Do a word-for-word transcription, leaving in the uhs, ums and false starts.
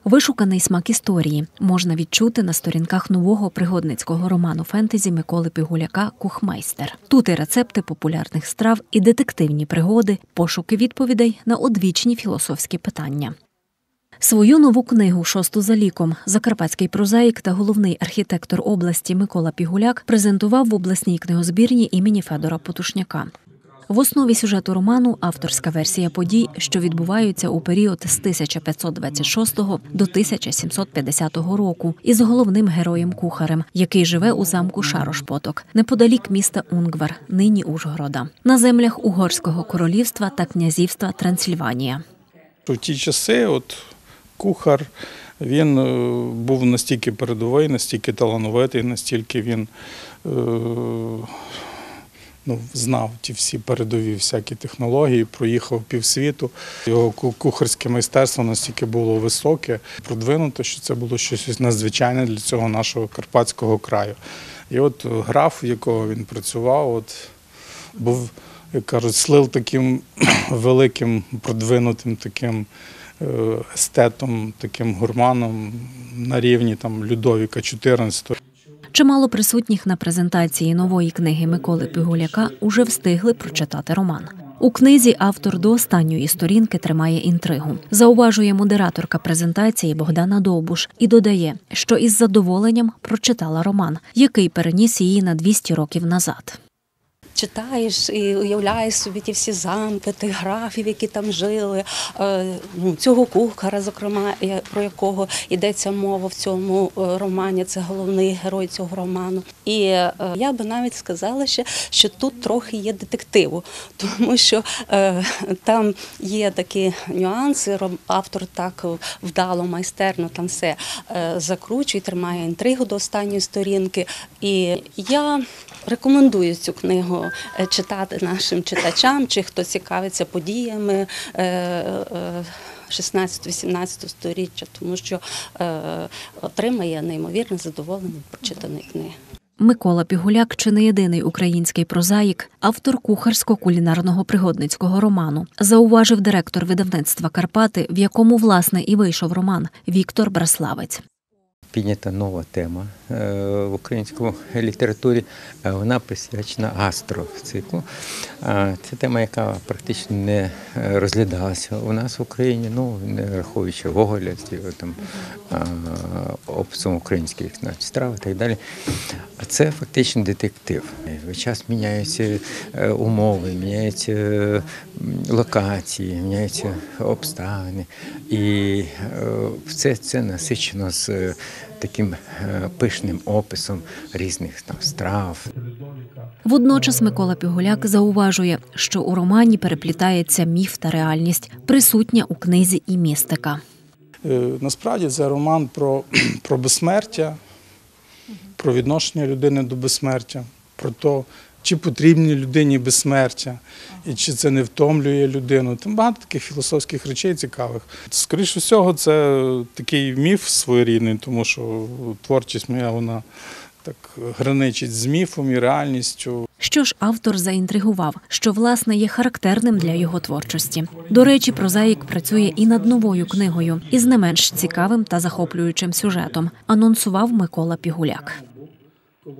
Вишуканий смак історії можна відчути на сторінках нового пригодницького роману фентезі Миколи Пігуляка «Кухмайстер». Тут і рецепти популярних страв, і детективні пригоди, пошуки відповідей на одвічні філософські питання. Свою нову книгу «Шосту за ліком» закарпатський прозаїк та головний архітектор області Микола Пігуляк презентував в обласній книгозбірні імені Федора Потушняка. В основі сюжету роману – авторська версія подій, що відбуваються у період з тисяча п'ятсот двадцять шостого до тисяча сімсот п'ятдесятого року із головним героєм-кухарем, який живе у замку Шарош-Поток, неподалік міста Унгвар, нині Ужгорода, на землях Угорського королівства та князівства Трансильванія. У ті часи от, кухар, він був настільки передовий, настільки талановитий, настільки він е Ну, знав ті всі передові всякі технології, проїхав півсвіту. Його кухарське майстерство настільки було високе, продвинуте, що це було щось надзвичайне для цього нашого карпатського краю. І от граф, в якого він працював, от, був, як кажуть, слив таким великим, продвинутим таким естетом, таким гурманом на рівні там, Людовіка чотирнадцятого. Чимало присутніх на презентації нової книги Миколи Пігуляка уже встигли прочитати роман. У книзі автор до останньої сторінки тримає інтригу. Зауважує модераторка презентації Богдана Довбуш і додає, що із задоволенням прочитала роман, який переніс її на двісті років назад. Читаєш і уявляєш собі ті всі замки, тих графів, які там жили, цього кухара, зокрема, про якого йдеться мова в цьому романі, це головний герой цього роману. І я би навіть сказала ще, що тут трохи є детективу, тому що там є такі нюанси, автор так вдало, майстерно там все закручує, тримає інтригу до останньої сторінки. І я рекомендую цю книгу читати нашим читачам, чи хто цікавиться подіями шістнадцятого-вісімнадцятого сторіччя, тому що отримає неймовірне задоволення від прочитаної книги. Микола Пігуляк – чи не єдиний український прозаїк, автор кухарсько-кулінарного пригодницького роману, зауважив директор видавництва «Карпати», в якому, власне, і вийшов роман, Віктор Браславець. Піднята нова тема в українській літературі, вона присвячена гастроциклу. Це тема, яка практично не розглядалася у нас в Україні, ну, не враховуючи Гоголя, там, описом українських страв і так далі. А це фактично детектив. Весь час міняються умови, міняються локації, міняються обставини. І все це насичено з таким пишним описом різних там страв. Водночас Микола Пігуляк зауважує, що у романі переплітається міф та реальність, присутня у книзі і містика. Насправді це роман про, про безсмертя, про відношення людини до безсмертя, про те, чи потрібні людині безсмертя, і чи це не втомлює людину. Там багато таких філософських речей цікавих. Скоріше всього, це такий міф своєрідний, тому що творчість моя, вона так граничить з міфом і реальністю. Що ж автор заінтригував, що, власне, є характерним для його творчості. До речі, прозаїк працює і над новою книгою, із не менш цікавим та захоплюючим сюжетом, анонсував Микола Пігуляк.